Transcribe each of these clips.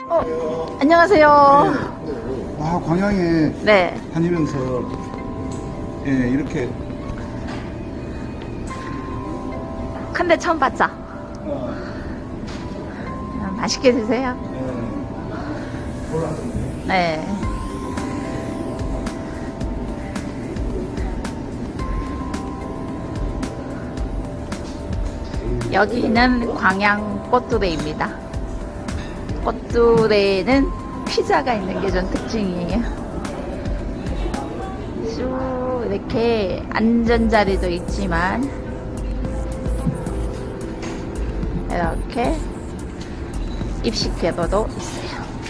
안녕하세요. 아, 광양에 네. 다니면서 예, 이렇게 근데 처음 봤죠? 맛있게 드세요. 네. 여기는 광양 꽃두레입니다. 꽃두레는 피자가 있는 게 좀 특징이에요. 쭉 이렇게 앉은 자리도 있지만 이렇게 입식 궤도도 있어요.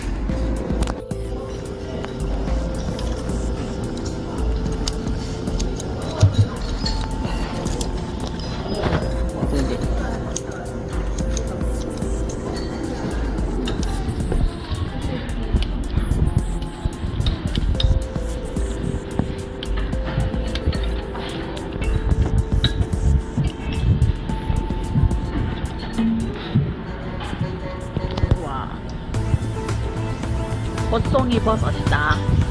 꽃송이 버섯이다.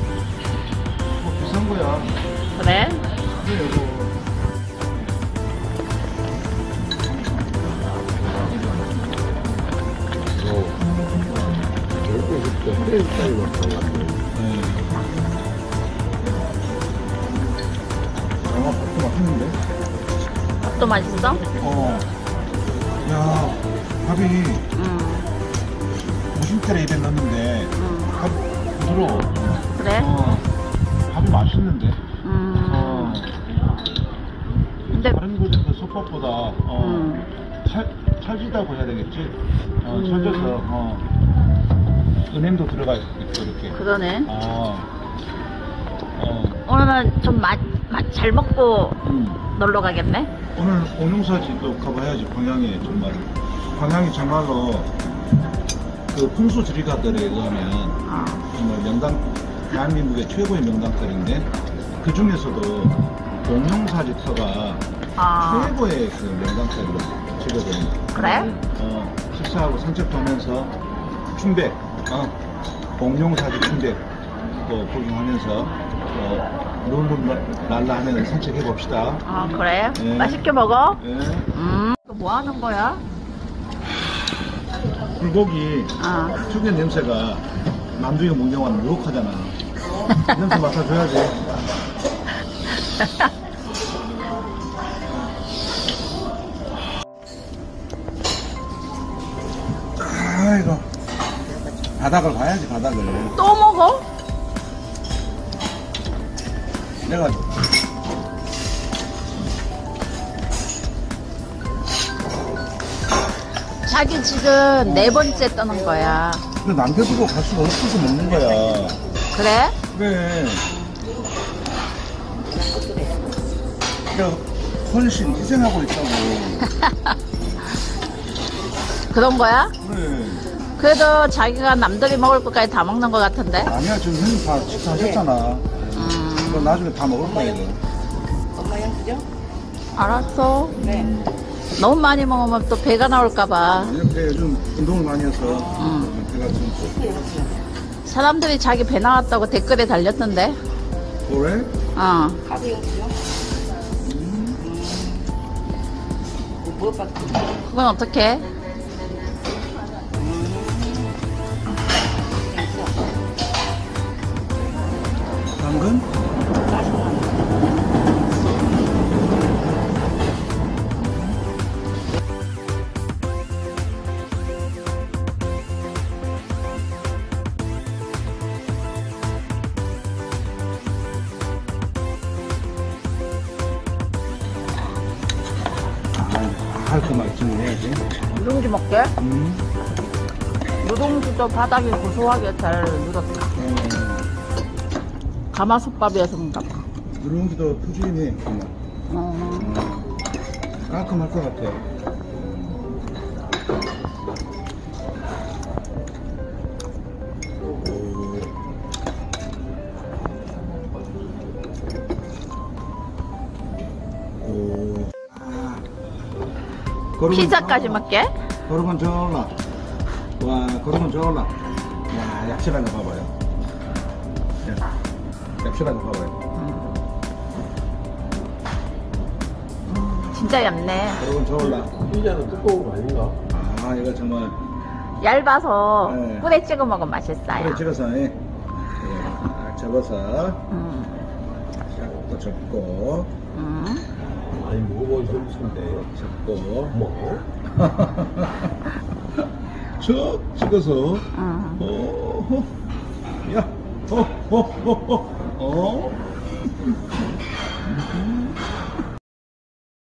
비싼 거야. 그래? 그래, 이거. 밥도 맛있는데? 밥도 맛있어? 야, 밥이 50대에 입에 넣는데 밥 부드러워. 그래? 밥이 맛있는데. 근데 다른 곳의 그 솥밥보다 찰지다고 해야 되겠지? 찰져서 은행도 들어가 있고 이렇게. 그러네. 오늘은 좀 잘 먹고 놀러 가겠네? 오늘 옹룡사지도 가봐야지. 광양에 정말. 광양이 정말로 그 풍수지리가들에 의하면 정말 명당, 대한민국의 최고의 명당들인데 그 중에서도 옹룡사지터가 최고의 그 명당들로 치거든. 그래? 식사하고 산책도 하면서 춘백, 옹룡사지 춘백 또 구경하면서 룰루랄라 하면 산책해 봅시다. 그래? 네. 맛있게 먹어? 네. 뭐 하는 거야? 불고기 특유의 냄새가 만두에 몽경하면 유혹하잖아. 냄새 맡아줘야지. 아이고, 바닥을 봐야지. 바닥을 또 먹어? 내가 자기 지금 4번째 떠는 거야. 남겨두고 갈 수가 없어서 먹는 거야. 그래? 그래. 내가 훨씬 희생하고 있다고. 그런 거야? 그래. 그래도 자기가 남들이 먹을 것까지 다 먹는 것 같은데? 아니야, 지금 형님 다 식사하셨잖아. 이거 나중에 다 먹을 거야, 이거. 엄마 양 주죠? 알았어. 네. 너무 많이 먹으면 또 배가 나올까봐. 이렇게 요즘 운동을 많이 해서 배가 좀. 사람들이 자기 배 나왔다고 댓글에 달렸던데? 그래? 카드 양 주죠? 뭐 받고? 그건 어떻게? 당근? 그 해야지. 누룽지 먹게? 누룽지도 바닥이 고소하게 잘 눌었다. 가마솥밥이어서 그런가 봐. 누룽지도 푸짐해. 깔끔할 것 같아. 피자까지 먹게? 그러면 좋을라. 와, 그러면 좋을라. 야, 얍실한 거 봐봐요. 야, 얍실한 거 봐봐요. 진짜 얇네. 여러분, 저올라. 피자는 두꺼운 거 아닌가? 아, 이거 정말. 얇아서 네. 꿀에 찍어 먹으면 맛있어요. 그래, 찍어서, 예. 딱 접어서. 음. 또 접고. 아니 먹어보기 힘든데. 접고. 뭐? 쭉 찍어서. 야, 어.